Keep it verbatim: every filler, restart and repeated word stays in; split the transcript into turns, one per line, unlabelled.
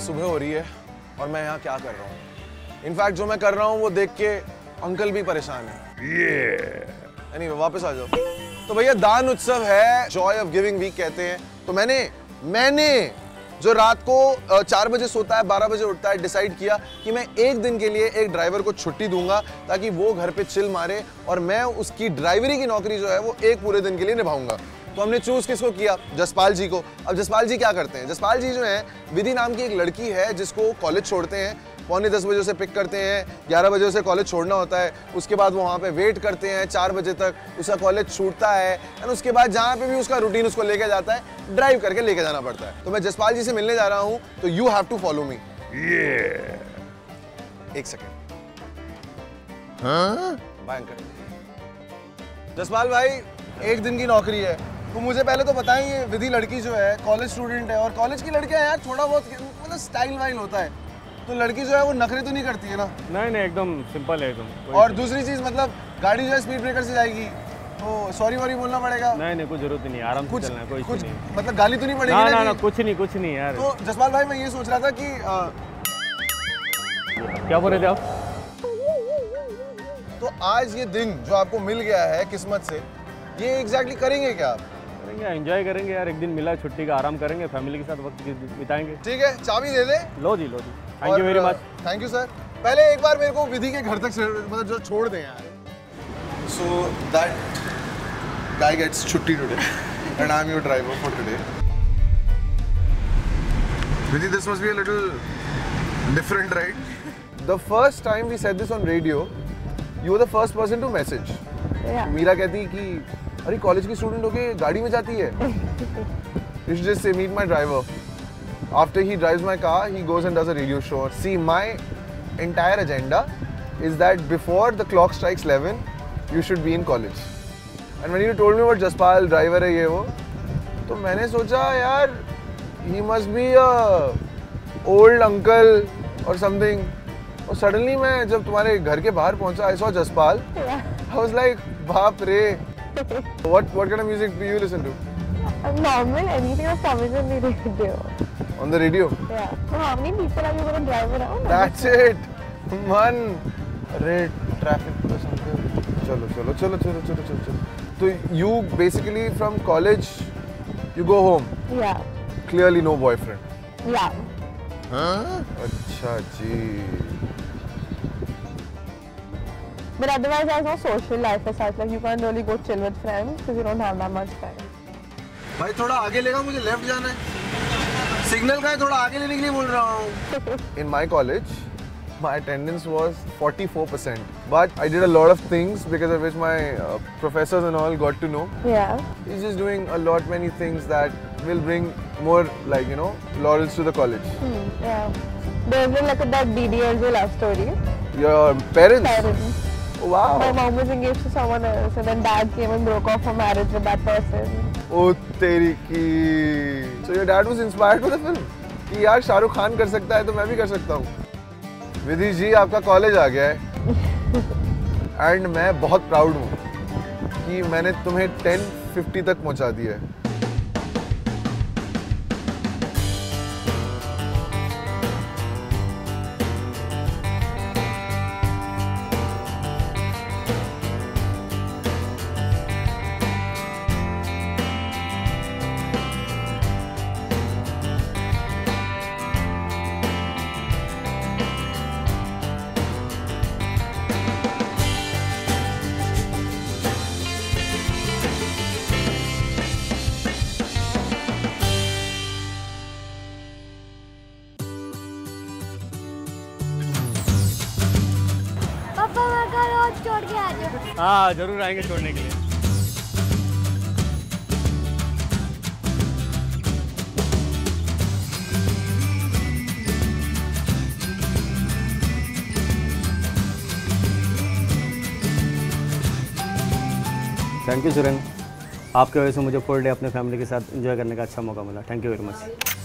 सुबह हो रही है और मैं यहाँ क्या कर रहा हूँ। इनफैक्ट जो मैं कर रहा हूँ वो देख के अंकल भी परेशान है। yeah. anyway, वापस आ जाओ। तो भैया दान उत्सव है, जॉय ऑफ गिविंग वीक कहते हैं। तो मैंने मैंने जो रात को चार बजे सोता है, बारह बजे उठता है, डिसाइड किया कि मैं एक दिन के लिए एक ड्राइवर को छुट्टी दूंगा ताकि वो घर पे चिल मारे और मैं उसकी ड्राइवरी की नौकरी जो है वो एक पूरे दिन के लिए निभाऊंगा। तो हमने चूज किसको किया? जसपाल जी को। अब जसपाल जी क्या करते हैं? जसपाल जी जो है, विधि नाम की एक लड़की है जिसको कॉलेज छोड़ते हैं, पौने दस बजे उसे पिक करते हैं, ग्यारह बजे उसे कॉलेज छोड़ना होता है, उसके बाद वो वहाँ पे वेट करते हैं चार बजे तक, उसका कॉलेज छूटता है एंड उसके बाद जहाँ पे भी उसका रूटीन उसको लेके जाता है, ड्राइव करके लेके जाना पड़ता है। तो मैं जसपाल जी से मिलने जा रहा हूँ, तो you have to follow me. एक सेकेंड। हाँ? Bye uncle. जसपाल भाई, एक दिन की नौकरी है, तो मुझे पहले तो बताएं, ये विधि लड़की जो है कॉलेज स्टूडेंट है और कॉलेज की लड़कियां यार थोड़ा बहुत मतलब स्टाइल वाइल होता है, तो लड़की जो है वो नखरे तो नहीं करती है ना? नहीं नहीं, एकदम सिंपल है एकदम। और दूसरी चीज मतलब गाड़ी जो है स्पीड ब्रेकर से जाएगी तो सॉरी वॉरी बोलना पड़ेगा? नहीं नहीं, कुछ जरूरत नहीं, आराम से चलना है, कोई कुछ नहीं। मतलब गाली तो नहीं पड़ेगी ना? ना ना, कुछ नहीं कुछ नहीं यार। तो जसपाल भाई मैं ये सोच रहा था कि आ... क्या बोल रहे थे आप? तो आज ये दिन जो आपको मिल गया है किस्मत से, ये एग्जैक्टली करेंगे क्या आप? करेंगे, एंजॉय करेंगे यार, एक दिन मिला है छुट्टी का, आराम करेंगे, फैमिली के साथ वक्त बिताएंगे। ठीक है, चाबी दे दे। लो जी लो जी, thank you very much. Thank you sir. पहले एक बार मेरे को विधि के घर तक मतलब जो छोड़ दें यार। सो दैट गाय गेट्स छुट्टी today and I am your driver for today. Vidhi, this must be a little different right? The first time we said this on radio, you were the first person to message. Meera कहती कि अरे college की student होके गाड़ी में जाती है। You should just say meet my driver. After he drives my car, he goes and does a radio show. See, my entire agenda is that before the clock strikes eleven, you should be in college. And when you told me about Jaspal driver है ये वो, तो मैंने सोचा यार he must be a old uncle or something. और suddenly मैं जब तुम्हारे घर के बाहर पहुंचा, I saw Jaspal. I was like, बाप रे. What what kind of music do you listen to? Normal, anything that's coming on the radio. On the radio? Yeah. So how many people are you going to drive around? That's it. Man. अरे traffic का संकट. चलो चलो चलो चलो चलो चलो चलो. So you basically from college, you go home. Yeah. Clearly no boyfriend. Yeah. हाँ? अच्छा जी. But otherwise, there's no social life as such. Like you can't really go chill with friends because you don't have that much time. भाई थोड़ा आगे लेगा, मुझे left जाना है। Signal का है, थोड़ा आगे लेने के लिए बोल रहा हूँ। In my college, my attendance was forty-four percent. But I did a lot of things because of which my uh, professors and all got to know. Yeah. He's just doing a lot many things that will bring more like you know laurels to the college. Hmm, yeah. There's been like that D D L J love story. Your parents? Parents. Wow. My mom was engaged to someone else and then dad came and broke off her marriage with that person. Oh तेरी की. So your dad was inspired by the film? कि यार शाहरुख खान कर सकता है तो मैं भी कर सकता हूँ। विधि जी आपका कॉलेज आ गया है एंड मैं बहुत प्राउड हूँ कि मैंने तुम्हें टेन फिफ्टी तक पहुँचा दिया है।
छोड़ के आ जाओ।
हाँ जरूर आएंगे छोड़ने के लिए। थैंक यू सुरेन, आपके वजह से मुझे फुल डे अपने फैमिली के साथ एंजॉय करने का अच्छा मौका मिला। Thank you very much.